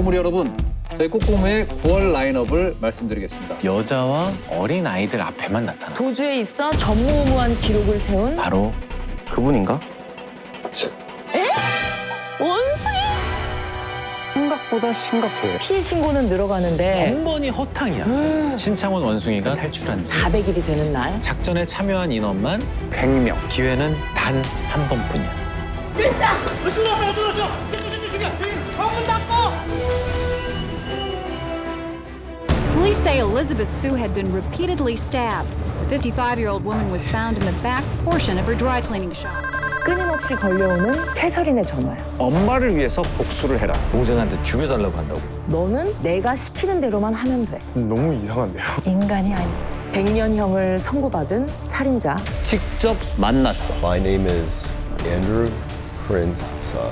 꼬꼬무리 여러분, 저희 꼬꼬무의 9월 라인업을 말씀드리겠습니다. 여자와 어린 아이들 앞에만 나타나. 도주에 있어 전무후무한 기록을 세운 바로 그분인가? 원숭이! 생각보다 심각해. 피해 신고는 늘어가는데 번번이 허탕이야. 신창원 원숭이가 탈출한 뒤 400일이 되는 날 작전에 참여한 인원만 100명. 기회는 단 한 번뿐이야. Police say Elizabeth Sue had been repeatedly stabbed. The 55-year-old woman was found in the back portion of her dry cleaning shop. 끊임없이 걸려오는 캐서린의 전화야. 엄마를 위해서 복수를 해라. 동생한테 죽여달라고 한다고. 너는 내가 시키는 대로만 하면 돼. 너무 이상한데요? 인간이 아니야. 100년형을 선고받은 살인자. 직접 만났어. My name is Andrew Prince Sun.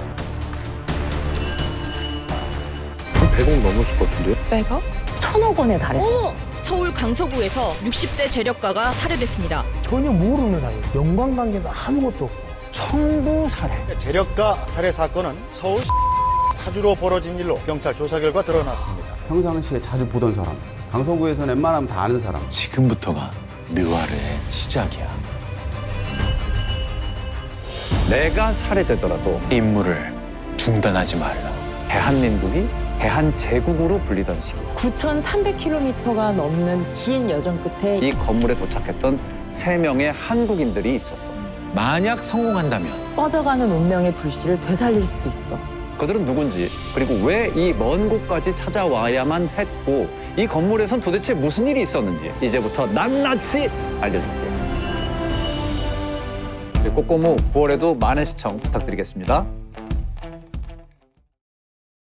100억 넘었을 것 같은데요? 백억? 1000억 원에 달했어. 서울 강서구에서 60대 재력가가 살해됐습니다. 전혀 모르는 사이, 연관관계도 아무것도 없고. 청부 살해. 재력가 살해 사건은 서울 사주로 벌어진 일로 경찰 조사 결과 드러났습니다. 평상시에 자주 보던 사람, 강서구에서는 웬만하면 다 아는 사람. 지금부터가 느와르의 시작이야. 내가 살해되더라도 임무를 중단하지 말라. 대한민국이 대한제국으로 불리던 시기. 9,300km가 넘는 긴 여정 끝에 이 건물에 도착했던 3명의 한국인들이 있었어. 만약 성공한다면 꺼져가는 운명의 불씨를 되살릴 수도 있어. 그들은 누군지, 그리고 왜 이 먼 곳까지 찾아와야만 했고, 이 건물에선 도대체 무슨 일이 있었는지 이제부터 낱낱이 알려줄게. 꼬꼬무 9월에도 많은 시청 부탁드리겠습니다.